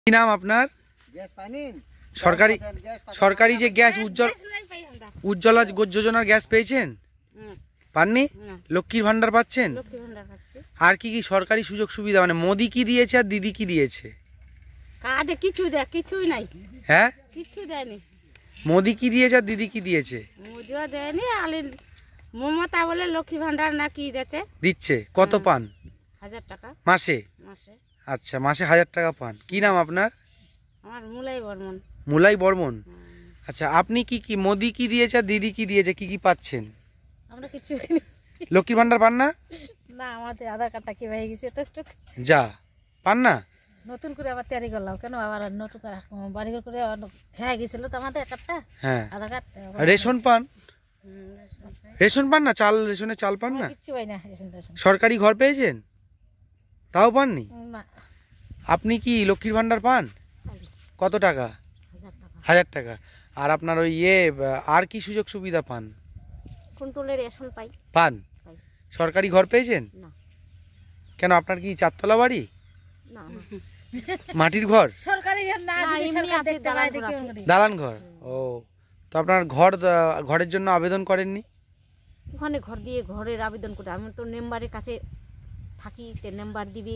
কি নাম আপনার? সরকারি সরকারি যে গ্যাস উজ্জ্বলা যোজনার গ্যাস পেয়েছেন? পাননি? লক্ষ্মীর ভান্ডার পাচ্ছেন? আর কি কি সরকারি সুযোগ সুবিধা মানে মোদি কি দিয়েছে আর দিদি কি দিয়েছে? কিছুই নাই। হ্যাঁ, কিছু দেয়নি। মোদি কি দিয়েছে আর দিদি কি দিয়েছে? মোদিও দেয়নি, মমতা বলে লক্ষ্মী ভান্ডার না কি দিচ্ছে। কত পান? 1000 টাকা মাসে। আচ্ছা, মাসে 1000 টাকা পান। কি নাম আপনার? আমার মুলাই বর্মন। মুলাই বর্মন। আচ্ছা, আপনি কি কি মোদি কি দিয়েছে আর দিদি কি দিয়েছে, কি কি পাচ্ছেন? আমরা কিছু লক্ষ্মীর ভান্ডার পান না? না, আমাদের আধার কার্ডটা কি হয়ে গেছে তো যা পান না। নতুন করে আবার তৈরি করলাম কেন, আবার নতুন বাড়ি করে হয়ে গেছিল তো আমাদের কার্ডটা। হ্যাঁ, আধার কার্ড। রেশন পান? রেশন পান না? চাল, রেশনে চাল পান না? কিছু হয় না। সরকারি ঘর পেয়েছেন? তাও পাননি? না। আপনি কি লক্ষ্মীর ভান্ডার পান? কত টাকা? 1000 টাকা। আর আপনার ওই আর কি সুযোগ সুবিধা পান? কন্ট্রোলের রেশন পাই। পান? সরকারি ঘর পেয়েছেন? না। কেন, আপনার কি 4 তলা বাড়ি? না। মাটির ঘর? সরকারি ঘর না, এমনি আছে, দালান ঘর। ও, তো আপনার ঘরের জন্য আবেদন করেননি? ওখানে ঘর দিয়ে ঘরের আবেদন করে আমি তো মেম্বারের কাছে থাকি, তে মেম্বার দিবে।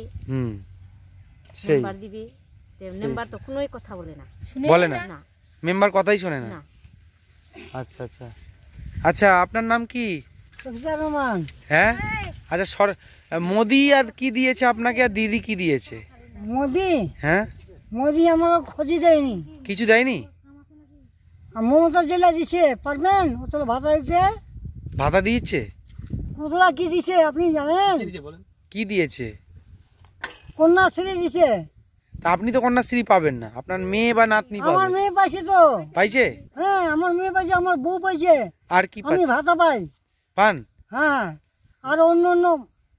মেম্বার দিবে, তে মেম্বার তো কোনোই কথা বলে না। বলে না? মেম্বার কথাই শোনে না। আচ্ছা আচ্ছা আচ্ছা, আপনার নাম কি? রহমান। হ্যাঁ, আচ্ছা, মোদি আর কি দিয়েছে আপনাকে আর দিদি কি দিয়েছে? মোদি? হ্যাঁ, মোদি আমাকে খোঁজি দেয়নি। কিছু দেয়নি? মমতা জেলা দিছে, পারবেন ওতলা ভাতা দিতে? ভাতা দিয়েছে? ওতলা কি দিছে আপনি জানেন? কি দিয়েছে? কন্যাশ্রী দিছে। তা আপনি তো কন্যাশ্রী পাবেন না, আপনার মেয়ে বা নাতনি পাবে। আমার মেয়ে পাইছে তো। পাইছে? হ্যাঁ, আমার মেয়ে পাইছে, আমার বউ পাইছে। আর কি আমি ভাতা পাই। পান? হ্যাঁ, আর অন্য অন্য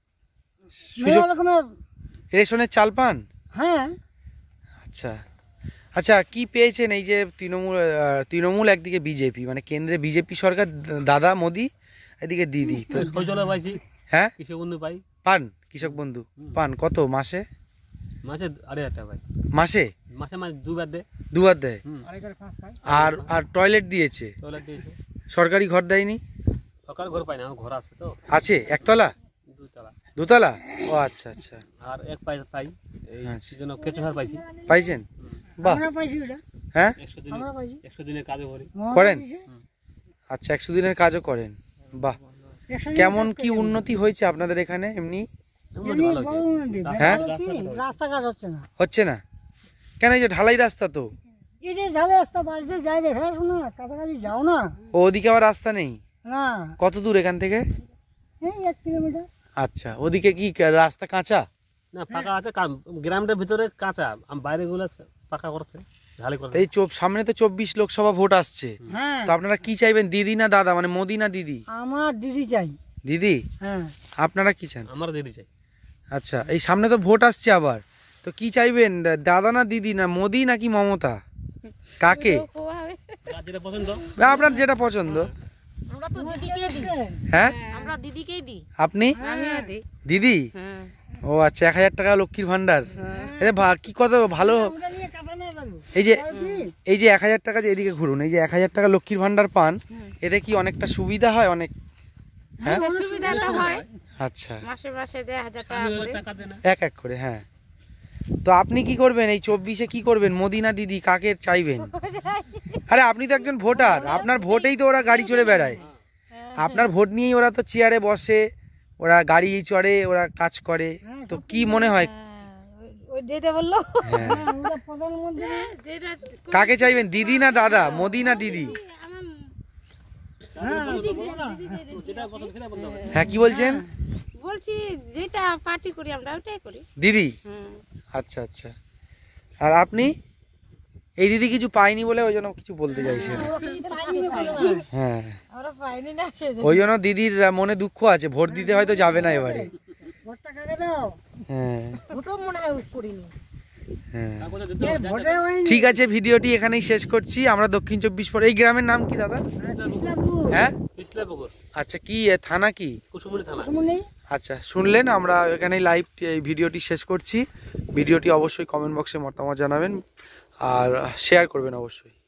রকমের রেশনের চাল পান? হ্যাঁ। আচ্ছা আচ্ছা, কি পেয়েছেন এই যে তৃণমূল একদিকে বিজেপি, মানে কেন্দ্রে বিজেপি সরকার, দাদা মোদি, এদিকে দিদি। হ্যাঁ, কৃষক বন্ধু পাই। পান? কৃষক বন্ধু পান কত মাসে? মাসে 2500 টাকা পাই। মাসে? মাসে মানে দুবার দেয়। আর আর টয়লেট দিয়েছে? সরকারি ঘর দেয়নি? সরকারি ঘর পাই না, আমার ঘর আছে তো। আছে? একতলা? দুতলা? ও আচ্ছা আচ্ছা। আর এক পাই এই জন্য কেঁচো সার পাইছি। পাইছেন? বাহ। হ্যাঁ, 100 দিনের কাজও করেন? আচ্ছা, 100 দিনের কাজও করেন। বাহ। কেমন কি উন্নতি হয়েছে আপনাদের এখানে এমনি? হ্যাঁ, রাস্তাঘাট হচ্ছে না। হচ্ছে না কেন? এই যে ঢালাই রাস্তা তো। ঢালাই রাস্তা বাড়িতে যাই দেখে শোনো, কাছাকাছি যাও না। ওদিকে আবার রাস্তা নেই? না। কত দূর এখান থেকে? এই 1 কিলোমিটার। আচ্ছা, ওদিকে কি রাস্তা কাঁচা? না, পাকা আছে, গ্রামের ভিতরে কাঁচা, বাইরে গুলো পাকা করছে, ঢালাই করছে। এই সামনে তো 24 লোকসভা ভোট আসছে, তো আপনারা কি চাইবেন, দিদি না দাদা, মানে মোদি না দিদি? আমার দিদি চাই। দিদি? হ্যাঁ। আপনারা কি চান? আমার দিদি চাই। আচ্ছা, এই সামনে তো ভোট আসছে আবার, তো কি চাইবেন, দাদা না দিদি, না মোদি নাকি মমতা, কাকে? যেটা পছন্দ, আপনার যেটা পছন্দ। আমরা তো দিদিকেই দিই। হ্যাঁ, আমরা দিদিকেই দিই। আপনি? আমিও দিই। দিদি? ও আচ্ছা, 1000 টাকা লক্ষ্মীর ভান্ডার। কি কত ভালো। এই যে 1000 টাকা, যে এদিকে ঘুরুন, এই যে 1000 টাকা লক্ষ্মীর ভান্ডার পান, এতে কি অনেকটা সুবিধা হয়? অনেক। হ্যাঁ, সুবিধা তো হয়। আচ্ছা, মাসে মাসে দেয় 1000 টাকা করে, এক এক করে। হ্যাঁ, তো আপনি কি করবেন এই 24-এ? কি করবেন, মোদি না দিদি, কাকে চাইবেন? আরে আপনি তো একজন ভোটার, আপনার ভোটেই তো ওরা গাড়ি চড়ে বেড়ায়, আপনার ভোট নিয়েই ওরা তো চেয়ারে বসে, ওরা গাড়ি চড়ে, ওরা কাজ করে, তো কি মনে হয়? কাকে চাইবেন, দিদি না দাদা, মোদি না দিদি? হ্যাঁ, কি বলছেন? বলছি যেটা পার্টি করি আমরা ওটাই করি। দিদি? আচ্ছা আচ্ছা। আর আপনি? এই দিদি কিছু পাইনি বলে ওই জন্য কিছু বলতে চাইছে না। হ্যাঁ, ওই জন্য দিদির মনে দুঃখ আছে, ভোট দিতে হয়তো যাবে না এবারে। হ্যাঁ হ্যাঁ, ঠিক আছে, ভিডিওটি এখানেই শেষ করছি। আমরা দক্ষিণ 24 পরগনা। এই গ্রামের নাম কি দাদা? হ্যাঁ, ইসলামপুর। আচ্ছা, কি থানা? কি কুসুমুনি থানা। আচ্ছা, শুনলেন, আমরা এখানেই লাইভ এই ভিডিওটি শেষ করছি। ভিডিওটি অবশ্যই কমেন্ট বক্সে মতামত জানাবেন আর শেয়ার করবেন অবশ্যই।